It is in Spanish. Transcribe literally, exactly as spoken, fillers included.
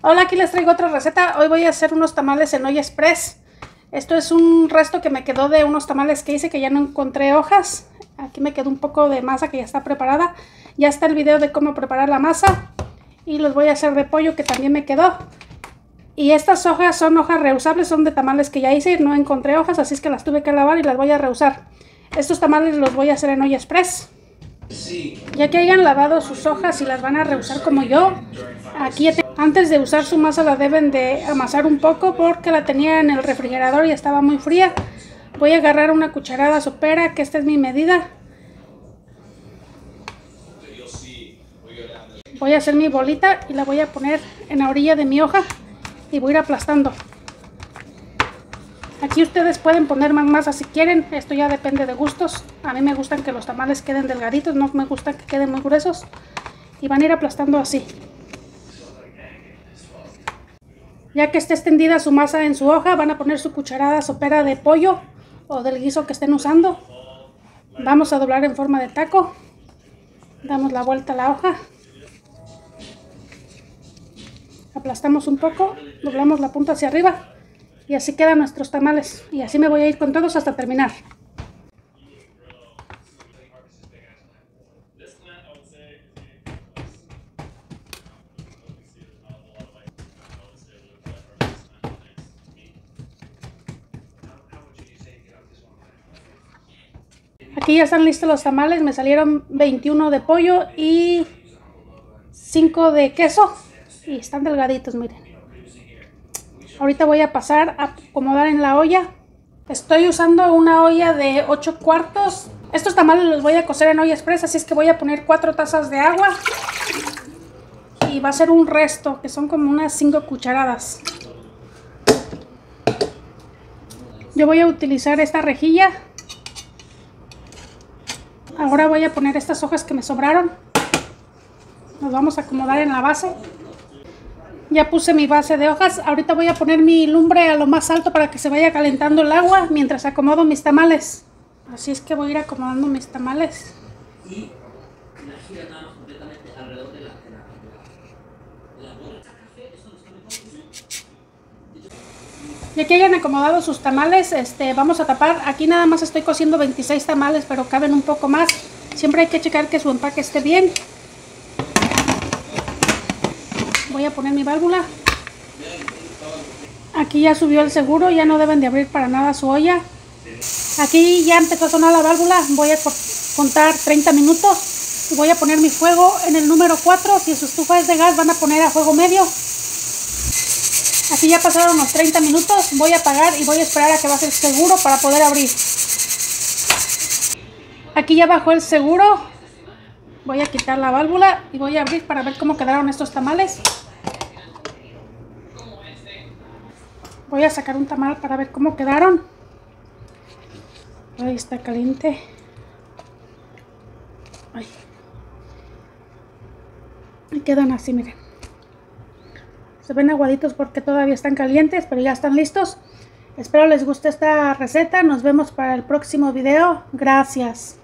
Hola, aquí les traigo otra receta. Hoy voy a hacer unos tamales en olla express. Esto es un resto que me quedó de unos tamales que hice que ya no encontré hojas. Aquí me quedó un poco de masa que ya está preparada. Ya está el video de cómo preparar la masa. Y los voy a hacer de pollo que también me quedó. Y estas hojas son hojas reusables, son de tamales que ya hice. No encontré hojas, así es que las tuve que lavar y las voy a reusar. Estos tamales los voy a hacer en olla express. Ya que hayan lavado sus hojas y las van a reusar como yo, aquí antes de usar su masa la deben de amasar un poco porque la tenía en el refrigerador y estaba muy fría. Voy a agarrar una cucharada sopera, que esta es mi medida. Voy a hacer mi bolita y la voy a poner en la orilla de mi hoja y voy a ir aplastando. Aquí ustedes pueden poner más masa si quieren, esto ya depende de gustos. A mí me gustan que los tamales queden delgaditos, no me gustan que queden muy gruesos. Y van a ir aplastando así. Ya que esté extendida su masa en su hoja, van a poner su cucharada sopera de pollo o del guiso que estén usando. Vamos a doblar en forma de taco. Damos la vuelta a la hoja. Aplastamos un poco, doblamos la punta hacia arriba. Y así quedan nuestros tamales. Y así me voy a ir con todos hasta terminar. Aquí ya están listos los tamales. Me salieron veintiuno de pollo y cinco de queso. Y están delgaditos, miren. Ahorita voy a pasar a acomodar en la olla. Estoy usando una olla de ocho cuartos. Estos tamales los voy a cocer en olla express, así es que voy a poner cuatro tazas de agua. Y va a ser un resto, que son como unas cinco cucharadas. Yo voy a utilizar esta rejilla. Ahora voy a poner estas hojas que me sobraron. Nos vamos a acomodar en la base. Ya puse mi base de hojas. Ahorita voy a poner mi lumbre a lo más alto para que se vaya calentando el agua mientras acomodo mis tamales. Así es que voy a ir acomodando mis tamales. Y la gira nada más completamente alrededor de la, de la, de la bola. Ya que hayan acomodado sus tamales, este, vamos a tapar. Aquí nada más estoy cociendo veintiséis tamales, pero caben un poco más. Siempre hay que checar que su empaque esté bien. Voy a poner mi válvula. Aquí ya subió el seguro, ya no deben de abrir para nada su olla. Aquí ya empezó a sonar la válvula, voy a contar treinta minutos. Y voy a poner mi fuego en el número cuatro, si su estufa es de gas van a poner a fuego medio. Aquí ya pasaron los treinta minutos, voy a apagar y voy a esperar a que baje el seguro para poder abrir. Aquí ya bajó el seguro, voy a quitar la válvula y voy a abrir para ver cómo quedaron estos tamales. Voy a sacar un tamal para ver cómo quedaron. Ahí está caliente. Ay. Y quedan así, miren. Se ven aguaditos porque todavía están calientes, pero ya están listos. Espero les guste esta receta. Nos vemos para el próximo video. Gracias.